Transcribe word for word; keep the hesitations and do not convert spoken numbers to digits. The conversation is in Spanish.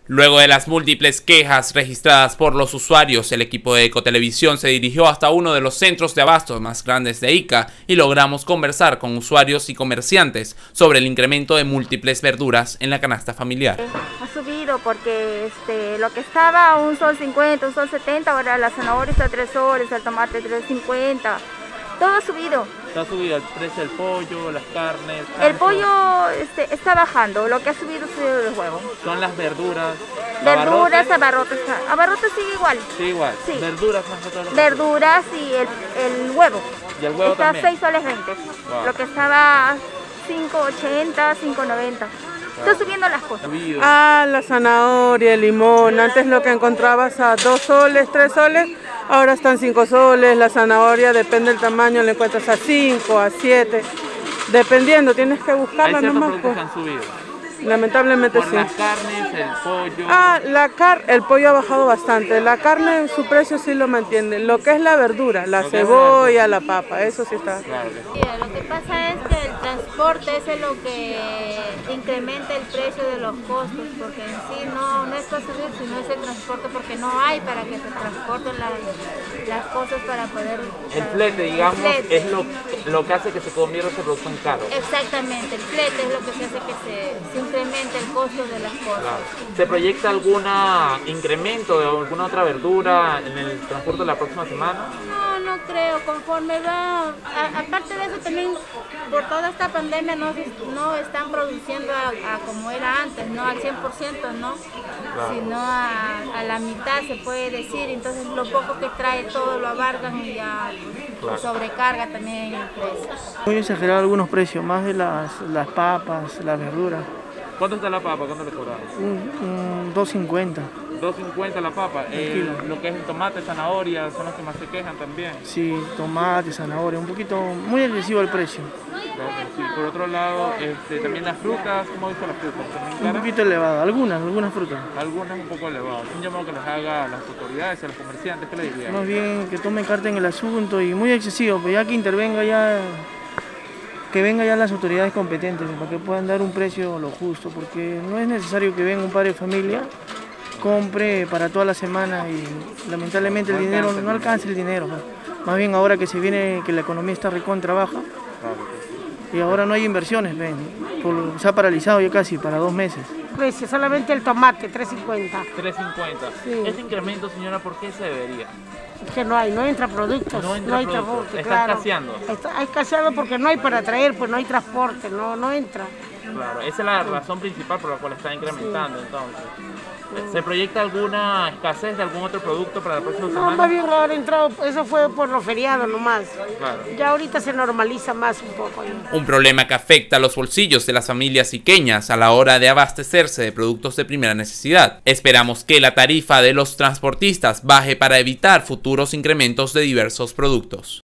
Luego de las múltiples quejas registradas por los usuarios, el equipo de Ecotelevisión se dirigió hasta uno de los centros de abasto más grandes de Ica y logramos conversar con usuarios y comerciantes sobre el incremento de múltiples verduras en la canasta familiar. Ha subido porque este, lo que estaba a un sol cincuenta, un sol setenta, ahora la zanahoria está a tres soles, el tomate tres cincuenta. Todo ha subido. ¿Está subido el precio del pollo, las carnes? El pollo este, está bajando, lo que ha subido ha sido los huevos. Son las verduras. Verduras, abarrotes. Abarrotes sigue igual. Sí, igual. Sí. Verduras más que todo. Lo Verduras y el, el huevo. Y el huevo está también. a seis soles veinte. Wow. Lo que estaba cinco ochenta, cinco noventa. Está subiendo las cosas. Ah, la zanahoria, el limón. Antes lo que encontrabas a dos soles, tres soles, ahora están cinco soles. La zanahoria, depende del tamaño, la encuentras a cinco, a siete. Dependiendo, tienes que buscarla nomás. Hay ciertos productos que han subido. Lamentablemente por sí. Las carnes, el pollo. Ah, la car el pollo ha bajado bastante. La carne, su precio sí lo mantiene. Lo que es la verdura, la lo cebolla, la papa, eso sí está. Claro que sí. Sí, lo que pasa es que el transporte ese es lo que incrementa el precio de los costos, porque en sí no, no es para subir, sino es el transporte, porque no hay para que se transporten las, las cosas para poder... El flete, digamos, el flete. es lo, lo que hace que se convierta ese producto en caro. Exactamente, el flete es lo que se hace que se, se incremente el costo de las cosas. Claro. ¿Se proyecta algún incremento de alguna otra verdura en el transcurso de la próxima semana? No, no creo, conforme va, a, aparte de eso también por toda esta pandemia no, no están produciendo a, a como era antes, no al cien por ciento, ¿no? Claro. Sino a, a la mitad se puede decir, entonces lo poco que trae todo lo abarcan y ya claro. sobrecarga también el precio. Muy exagerado algunos precios, más de las, las papas, las verduras. ¿Cuánto está la papa? ¿Cuánto le cobramos? Un, un dos cincuenta. dos cincuenta la papa. El, lo que es el tomate, zanahoria, son los que más se quejan también. Sí, tomate, zanahoria, un poquito, muy agresivo el precio. Claro que sí. Por otro lado, este, también las frutas, ¿cómo ha visto las frutas? Un poquito elevado, algunas, algunas frutas. Algunas un poco elevadas. Un llamado que les haga a las autoridades, a los comerciantes, ¿qué le dirían? Más bien que tomen carta en el asunto y muy excesivo, pero ya que intervenga ya... que vengan ya las autoridades competentes para que puedan dar un precio lo justo, porque no es necesario que venga un padre de familia, compre para toda la semana y lamentablemente el dinero no alcanza el dinero. Más bien ahora que se viene, que la economía está recontra baja y ahora no hay inversiones, ven, por, se ha paralizado ya casi para dos meses. Precio, solamente el tomate, tres cincuenta. tres cincuenta. Sí. Este incremento, señora, ¿por qué se debería? Es que no hay, no entra productos, no, entra no hay productos. transporte, Está claro. escaseando. Está escaseando porque no hay para traer, pues no hay transporte, no, no entra. Claro, esa es la razón principal por la cual está incrementando, sí. Entonces. ¿Se proyecta alguna escasez de algún otro producto para la próxima no, semana? No, más bien ahora entrado, eso fue por los feriados nomás. Claro. Ya ahorita se normaliza más un poco. ¿No? Un problema que afecta a los bolsillos de las familias iqueñas a la hora de abastecerse de productos de primera necesidad. Esperamos que la tarifa de los transportistas baje para evitar futuros incrementos de diversos productos.